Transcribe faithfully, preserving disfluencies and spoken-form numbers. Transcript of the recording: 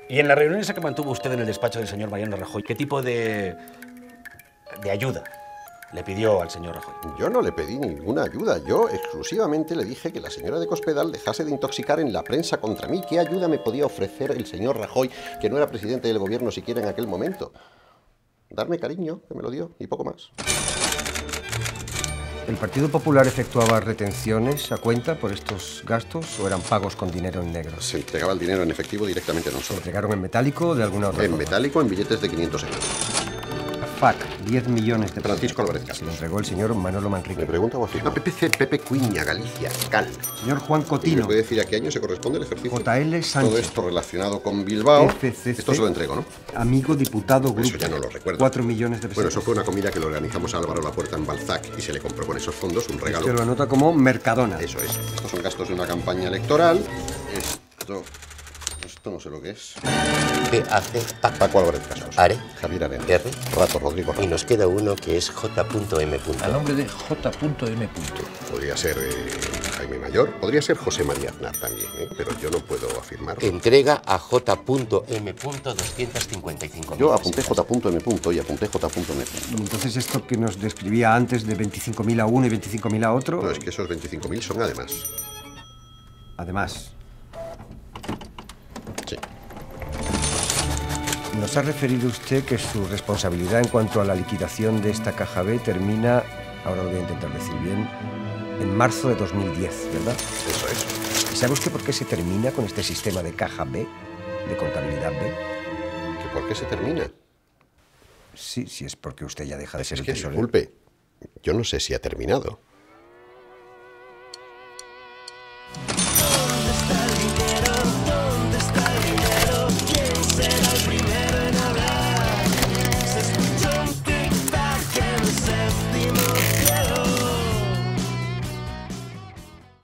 Y en la reunión esa que mantuvo usted en el despacho del señor Mariano Rajoy, ¿qué tipo de, de ayuda le pidió al señor Rajoy? Yo no le pedí ninguna ayuda. Yo exclusivamente le dije que la señora de Cospedal dejase de intoxicar en la prensa contra mí. ¿Qué ayuda me podía ofrecer el señor Rajoy, que no era presidente del gobierno siquiera en aquel momento? Darme cariño, que me lo dio, y poco más. ¿El Partido Popular efectuaba retenciones a cuenta por estos gastos o eran pagos con dinero en negro? Se entregaba el dinero en efectivo directamente a ¿Se nosotros. entregaron en metálico o de alguna otra En forma? metálico, en billetes de quinientos euros. F A C, diez millones de pesos. Francisco Álvarez Se Castro. lo entregó el señor Manolo Manrique. ¿Me pregunta o afirma? P P C, Pepe Cuiña, Galicia, Cal. Señor Juan ¿Y me Cotino. puede decir a qué año se corresponde el ejercicio? J L Sánchez. Todo esto relacionado con Bilbao. F C C. Esto se lo entrego, ¿no? Amigo diputado grupo. Eso ya no lo recuerdo. Cuatro millones de pesos. Bueno, eso fue una comida que le organizamos a Álvaro Lapuerta en Balzac y se le compró con esos fondos un regalo. Se lo anota como Mercadona. Eso es. Estos son gastos de una campaña electoral. Esto... Esto no sé lo que es. P A C P A C. Paco Álvarez Cascos. Are. Javier Arena. R. Rato Rodrigo Y Ramos. nos queda uno que es J M. A nombre de J M. Podría ser eh, Jaime Mayor. Podría ser José María Aznar también, ¿eh? Pero yo no puedo afirmarlo. Entrega a J M doscientos cincuenta y cinco mil. Yo apunté J M. y apunté J M. Y entonces esto que nos describía antes de veinticinco mil a uno y veinticinco mil a otro... No, es que esos veinticinco mil son además. Además, Sí. nos ha referido usted que su responsabilidad en cuanto a la liquidación de esta caja B termina, ahora lo voy a intentar decir bien, en marzo de dos mil diez, ¿verdad? Eso es. ¿Y sabe usted por qué se termina con este sistema de caja B, de contabilidad B? ¿Que por qué se termina? Sí, sí es porque usted ya deja de ser Es el que, tesorero. disculpe, yo no sé si ha terminado.